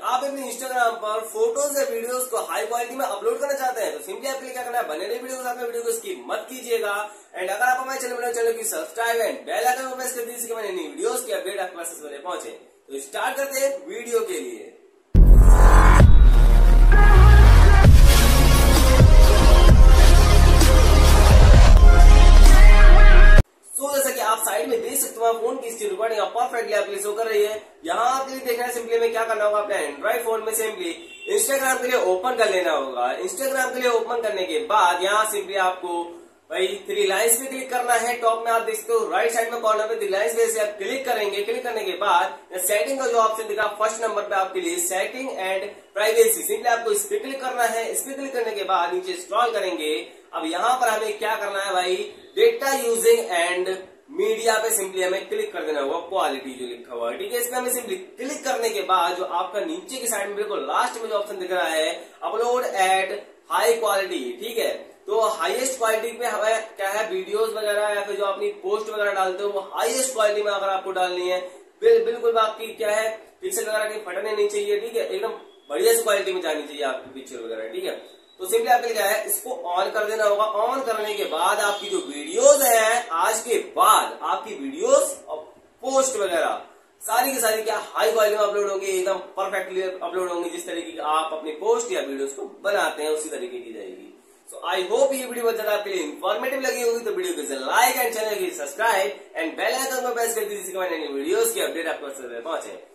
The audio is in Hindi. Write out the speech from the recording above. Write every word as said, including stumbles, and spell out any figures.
आप अपने इंस्टाग्राम पर फोटोज या वीडियोस को हाई क्वालिटी में अपलोड करना चाहते हैं तो सिंपली आपके लिए क्या करना है, बने रहिए वीडियो के साथ में, वीडियो को स्किप मत कीजिएगा। एंड अगर आप हमारे चैनल चैनल की सब्सक्राइब एंड बेल आइकन को प्रेस कर दीजिए कि मैंने नई वीडियोस की अपडेट आपके पास सबसे पहले पहुंचे। तो स्टार्ट करते हैं वीडियो के लिए। आप साइड में देख सकते हो फोन की स्क्रीन रिकॉर्डिंग परफेक्टली आपके शो कर रही है। यहाँ आपके लिए देखना है सिंपली में क्या करना होगा, अपने एंड्रॉइड फोन में सिंपली इंस्टाग्राम के लिए ओपन कर लेना होगा। इंस्टाग्राम के लिए ओपन करने के बाद यहाँ सिंपली आपको भाई थ्री लाइन्स पे क्लिक करना है। टॉप में आप देख सकते हो राइट साइड में कॉर्नर पे थ्री लाइन्स पे से आप क्लिक करेंगे। क्लिक करने के बाद सेटिंग का जो ऑप्शन दिखा फर्स्ट नंबर पे आपके लिए सेटिंग एंड प्राइवेसी, सिंपली आपको इस पे क्लिक करना है। इस पे क्लिक करने के बाद नीचे स्क्रॉल करेंगे। अब यहाँ पर हमें क्या करना है भाई, डेटा यूजिंग एंड मीडिया पे सिंपली हमें क्लिक कर देना होगा, क्वालिटी जो लिखा हुआ है, ठीक है। इसमें हमें सिंपली क्लिक करने के बाद जो आपका नीचे की साइड में बिल्कुल लास्ट में जो ऑप्शन दिख रहा है अपलोड एट हाई क्वालिटी, ठीक है। तो हाईएस्ट क्वालिटी पे हमें क्या है, वीडियोस वगैरह या फिर जो अपनी पोस्ट वगैरह डालते हो वो हाईएस्ट क्वालिटी में अगर आपको डालनी है, बिल्कुल आपकी क्या है पिक्सल वगैरह कहीं फटने नहीं चाहिए, ठीक है। एकदम बढ़िया सी क्वालिटी में जानी चाहिए आपकी पिक्चर वगैरह, ठीक है। तो सिंपली आपके लिए क्या है, इसको ऑन कर देना होगा। ऑन करने के बाद आपकी जो वीडियोस हैं आज के बाद आपकी वीडियोस और पोस्ट वगैरह सारी की सारी क्या हाई क्वालिटी में अपलोड होंगी, एकदम परफेक्टली अपलोड होंगी। जिस तरीके की आप अपनी पोस्ट या वीडियोस को बनाते हैं उसी तरीके की जाएगी। सो आई होप ये वीडियो बहुत ज्यादा आपके लिए इन्फॉर्मेटिव लगी होगी। तो वीडियो को लाइक एंड चैनल की सब्सक्राइब एंड बेल आइकन को प्रेस कर दीजिए जिससे मैंने वीडियोस की अपडेट आपको सबसे पहले पहुंचे।